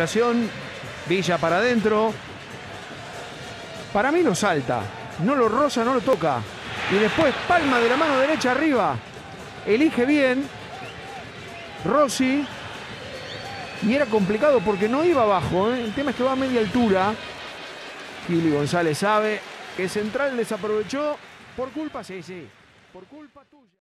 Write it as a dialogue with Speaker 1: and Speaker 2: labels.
Speaker 1: triangulación. Villa para adentro. Para mí lo salta. No lo roza, no lo toca. Y después palma de la mano derecha arriba. Elige bien. Rossi. Y era complicado porque no iba abajo. El tema es que va a media altura. Gili González sabe que Central desaprovechó por culpa, sí, por culpa tuya.